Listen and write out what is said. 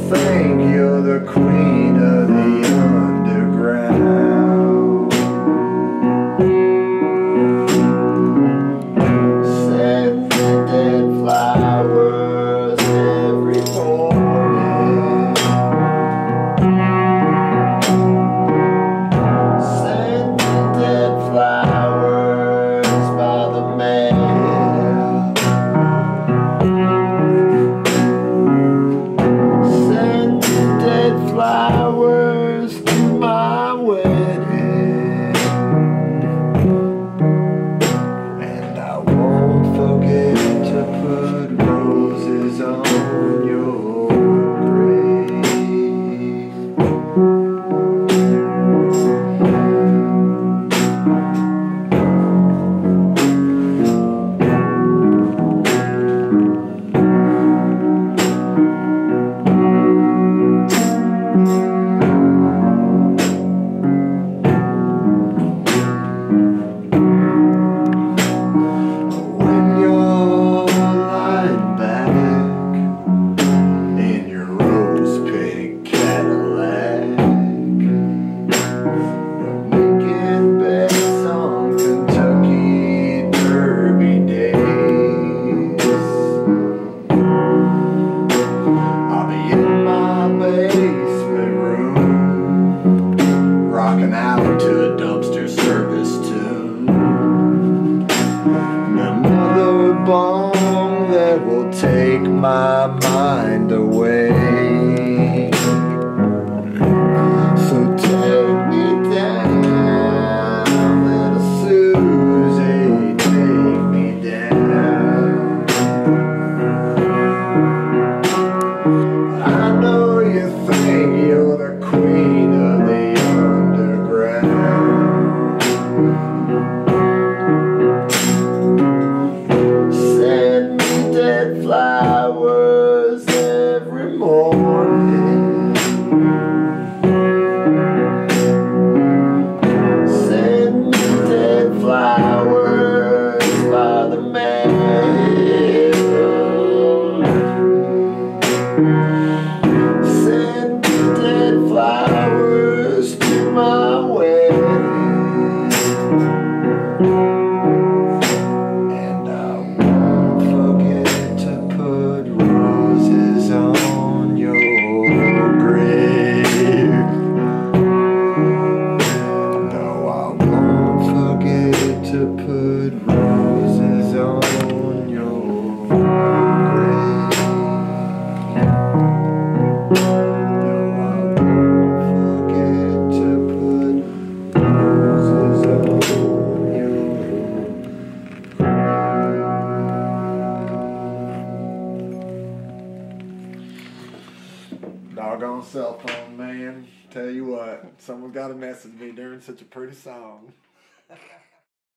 think you're the queen of the underground. Send me dead flowers every morning. Send me dead flowers by the mail. Flowers to my wedding, and I won't forget to put roses on your grave. Out to a dumpster service tune, another bong that will take my mind away. So take me down, little Susie, take me down. I know you think you're the queen of the flowers every morning. Send me dead flowers by the mail. Send me dead flowers to my wedding. To put roses on your grave. No, I won't forget to put roses on your grave. Doggone cell phone, man. Tell you what, someone got to message me during such a pretty song.